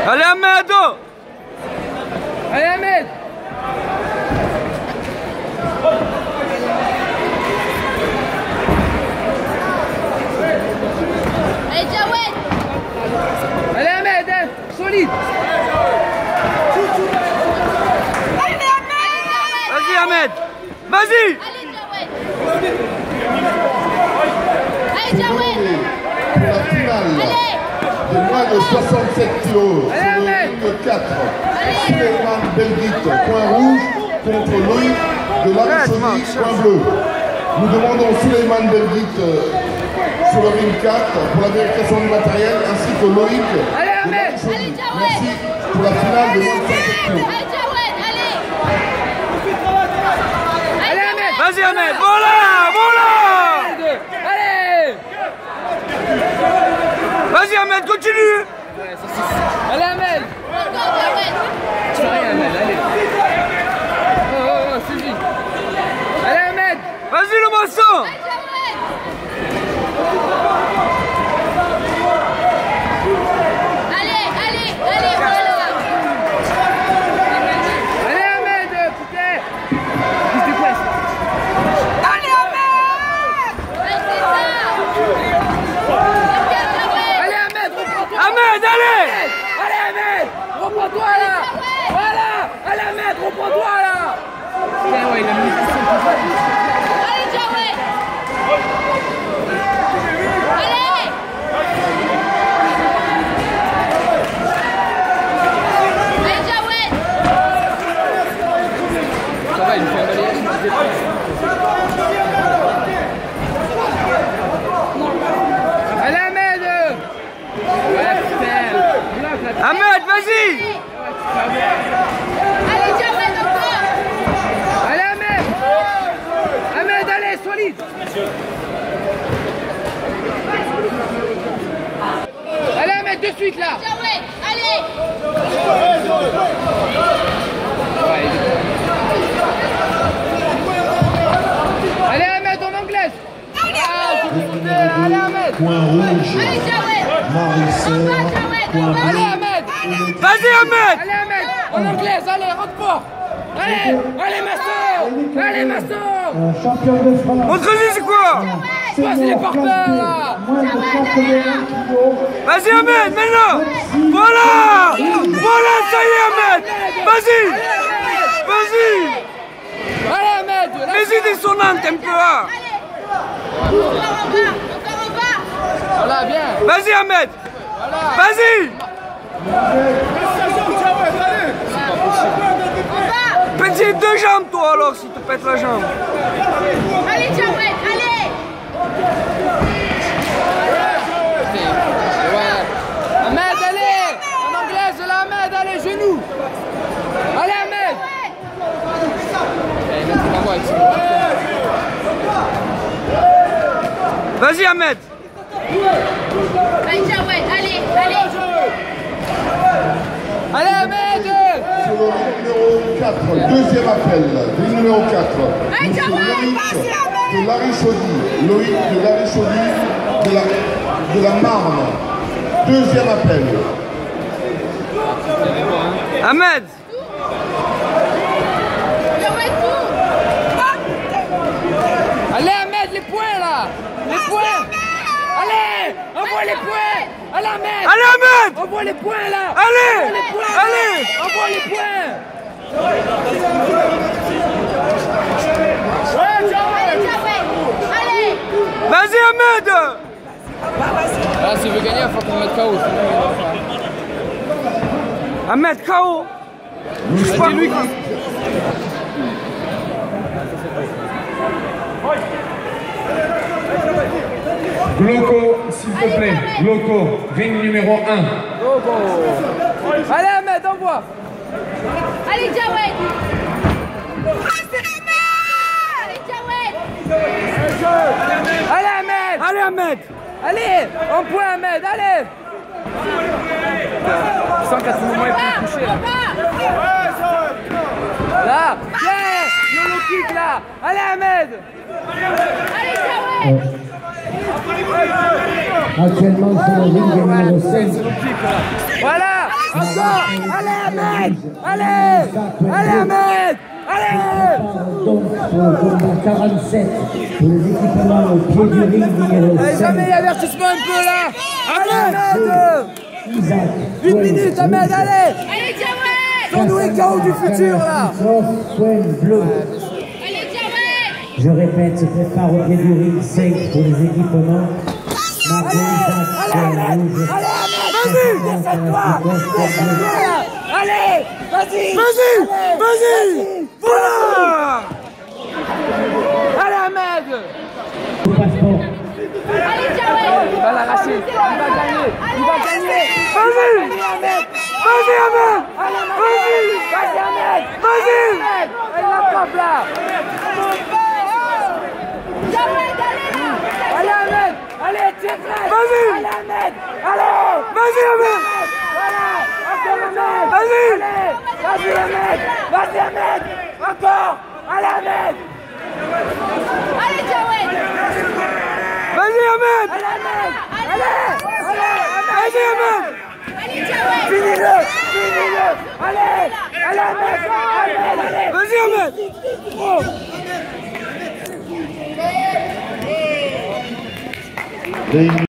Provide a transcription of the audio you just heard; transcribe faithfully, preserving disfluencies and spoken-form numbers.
Allez Ahmed. Allez Ahmed. Allez Jawed. Allez Ahmed, hein, solide. Vas-y Ahmed. Vas-y. Allez Jawed. Allez Jawed. Pour la finale de moins de soixante-sept kilos sur le ring quatre, Souleymane Belguit, point rouge, contre Loïc de l'Arachoni, point bleu. Nous demandons Souleymane Belguit sur le ring quatre pour la vérification du matériel, ainsi que Loïc de l'Arachoni. Merci pour la finale de moins de soixante-sept kilos. Allez Jawed, allez. Allez Ahmed. Vas-y Ahmed. Voilà, voilà. Allez. Vas-y Ahmed, continue. Allez Ahmed. Encore Jawed. Tu fais rien Ahmed, allez. Oh oh oh, suivi. Allez Ahmed. Vas-y le maçon. Allez Jawed. Allez, allez, allez, voilà. Allez Ahmed, putain. Qu'est-ce que tu fais? Allez Ahmed. Allez, c'est ça. Allez Ahmed, reprends-toi. Ahmed, allez. Allez Ahmed, reprends-toi là. Voilà. Allez Ahmed, reprends-toi là. Putain, ouais, il a mis Allez Jawed. Allez. Allez Jawed. Ça va, il me fait un balayage. Allez Ahmed. Ouais, putain. Ahmed, vas-y. Allez Jawed encore. Allez Ahmed. Ahmed, allez, solide. Allez Ahmed, de suite là. Jawed, allez. Allez Ahmed, en anglaise. Allez Ahmed. Point rouge, Allez Jawed. On va Marisseur, Jawed, on point va. Allez bleu. Ahmed. Vas-y Ahmed. Allez Ahmed, en anglaise, allez, rentre fort. Allez, allez Masson. Allez Masson. Champion de France. Montre-lui c'est quoi. Toi, c'est les porteurs là. Moins de quatre-vingt-un kilos. Vas-y Ahmed, maintenant. Voilà. Voilà, ça y est Ahmed. Vas-y. Vas-y. Allez Ahmed. Les idées sonnantes un peu hein. Encore en bas, encore en bas. Voilà, bien. Vas-y Ahmed. Vas-y. Petit deux jambes toi alors si tu pètes la jambe. Allez Jawed, allez. Ahmed, allez. En anglaise, là, Ahmed, allez, genoux. Allez Ahmed. Vas-y Ahmed. Allez Jawed, allez, allez. Allez Ahmed. Sur le ring numéro quatre, deuxième appel, ring numéro quatre. Allez, Monsieur Jawed, Loïc vas-y, Ahmed. de l'Arachoni, Loïc de l'Arachoni de la, de la Marne. Deuxième appel. Ahmed. Jawed, tout. Allez Ahmed, les points là. Les points. Allez, envoie les points. Allez Ahmed. Allez Ahmed. Envoie les points là. Allez. Envoie les points. Allez. Envoie les points. Allez Jawed, allez. Vas-y Ahmed. Ah, s'il veut gagner, il faut qu'on mette K O. Ahmed K O. C'est lui qui... Glauco, s'il te plaît. Glauco, ring numéro un. Allez Ahmed, envoie. Allez Jawed. Allez Jawed. Allez Ahmed. Allez Ahmed. Allez, en point Ahmed, allez. Je sens qu'à ce moment il peut toucher là. Là, bien, le low kick là. Allez Ahmed. Allez Jawed. Actuellement sur le ring numéro cinq. Voilà, Encore. Allez Ahmed. Allez. Allez Ahmed. Allez. Donc pour le combat quarante-sept pour les équipements au pied du ring numéro Allez, cinq. jamais avertissement un peu là. Allez Ahmed. Isaac. huit minutes Ahmed, allez. Allez, Diawé. Fais-nous les K O du futur là. Point bleu. Allez, Diawé. Je répète, se prépare au pied du ring cinq pour les équipements. Margot Isaac, point rouge. Vas-y, décide-toi. Décide-toi là. Allez, vas-y. Vas-y, vas-y. Voilà. Allez Ahmed. Au passeport. Allez, Diawé. Il va l'arracher. Il va gagner. Il va gagner. Vas-y. Allez Ahmed. Vas-y, Ahmed. Vas-y. Vas-y Ahmed. Vas-y. Ahmed. Elle l'attrape là. Diawé, allez là. Allez Ahmed. Allez, tire là. Vas-y. Allez Ahmed. Allez. Vas-y, Ahmed. Voilà. Encore Ahmed. Vas-y. Allez. Vas-y Ahmed. Vas-y Ahmed. Encore. Allez Ahmed. Allez, Diawé. Vas-y, Ahmed. Allez Ahmed. Allez. Allez. Vas-y, Ahmed. Allez, Diawé. Finis-le. Finis-le. Allez. Allez Ahmed. Ahmed. Allez. Vas-y, Ahmed. Oh.